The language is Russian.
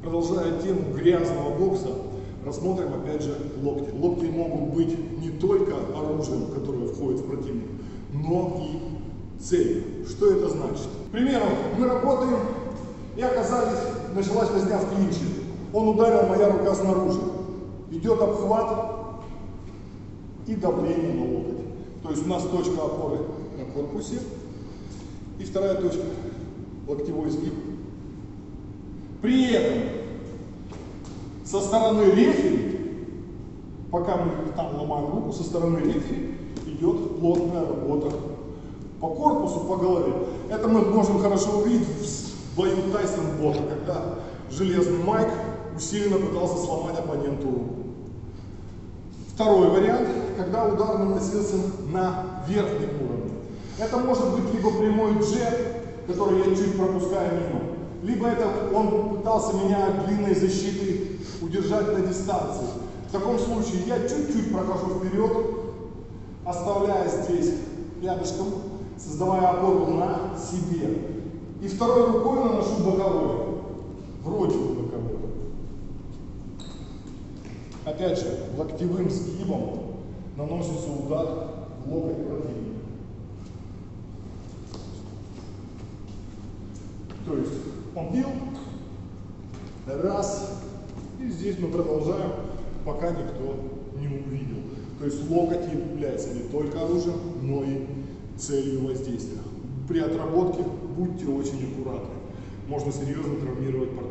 Продолжая тему грязного бокса, рассмотрим опять же локти. Локти могут быть не только оружием, которое входит в противника, но и целью. Что это значит? К примеру, мы работаем и началась возня в клинче. Он ударил, моя рука снаружи. Идет обхват и давление на локоть. То есть у нас точка опоры на корпусе и вторая точка локтевой сгиб. При этом со стороны рефери, пока мы там ломаем руку, со стороны рефери идет плотная работа по корпусу, по голове. Это мы можем хорошо увидеть в бою Тайсон-Бота, когда железный Майк усиленно пытался сломать оппоненту руку. Второй вариант, когда удар наносился на верхнем уровне. Это может быть либо прямой джеб, который я чуть пропускаю мимо, либо это он пытался меня от длинной защиты удержать на дистанции. В таком случае я чуть-чуть прохожу вперед, оставляя здесь рядышком, создавая опору на себе. И второй рукой наношу боковой, вроде бы боковой. Опять же, локтевым сгибом наносится удар в локоть противника. То есть он бил, раз, и здесь мы продолжаем, пока никто не увидел. То есть локоть является не только оружием, но и целью воздействия. При отработке будьте очень аккуратны. Можно серьезно травмировать партнера.